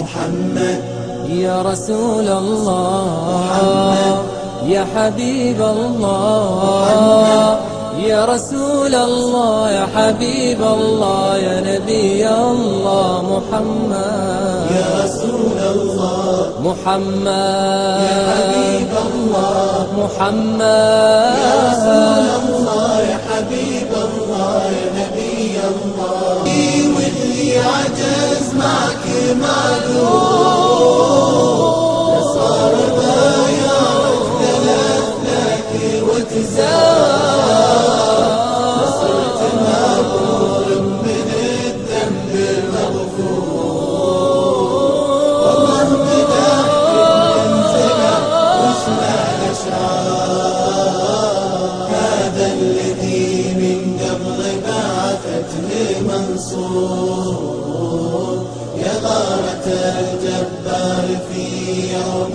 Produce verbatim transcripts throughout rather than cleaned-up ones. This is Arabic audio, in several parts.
محمد يا رسول الله، يا حبيب الله، يا رسول الله، يا حبيب الله، يا نبي الله محمد. يا رسول الله محمد، يا حبيب الله محمد، يا رسول الله يا حبيب الله يا نبي الله. واللي عجز معك معذور، صار ما يعرف ثلاث لك وتزار، صرت مغفور من الذنب المغفور. والله مدح منزله وشنا الاشعار، هذا الذي من قبل بعثته منصور. يا غارة الجبار في يوم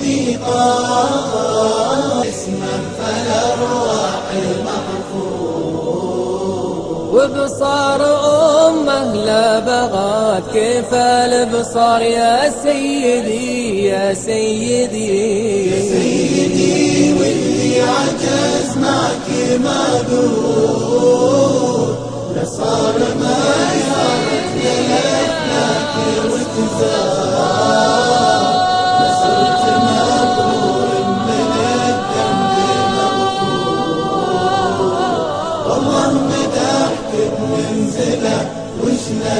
ذيقار، اسما فالأرواح المحفور. وبصار أمه لا بغات كيف البصار يا سيدي يا سيدي يا سيدي واللي عجز معك معذور، لصار ما يعرف لك وتزار، لصرت مغفور من الذنب مغفور. والله مدحك بمنزله وشنا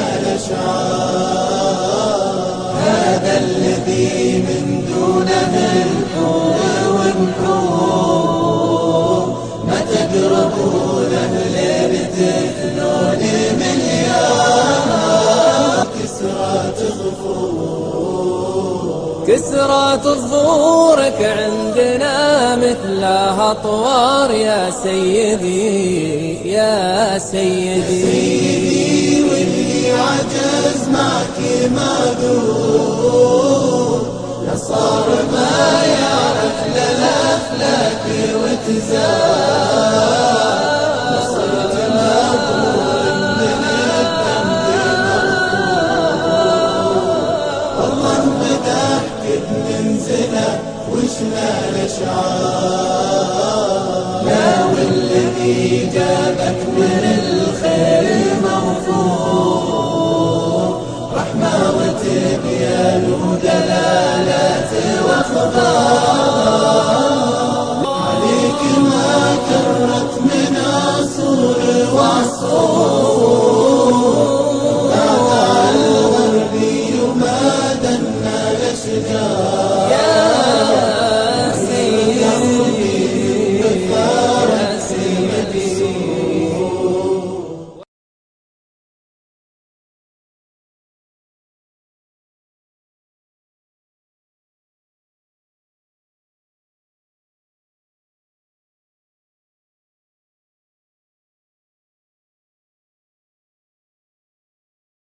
الاشعار، هذا الذي من دونه الحور والنحور، ما تقربونه لبتثنون مليار. كسرى تظفور كسرى ظهورك عندنا مثلها أطوار يا سيدي يا سيدي. واللي عجز معك معذور، لصار ما يعرف للأفلاك وتزار، لصرت مغفور من الذنب مغفور. والله مدحك بمنزله وشنا الاشعار، لا والذي جابك من الخير موفور، رحمة وتبيان ودلالات واخبار. عليك ما كرت من عصور وعصور، بعد الغربي وما دنا الاشجار.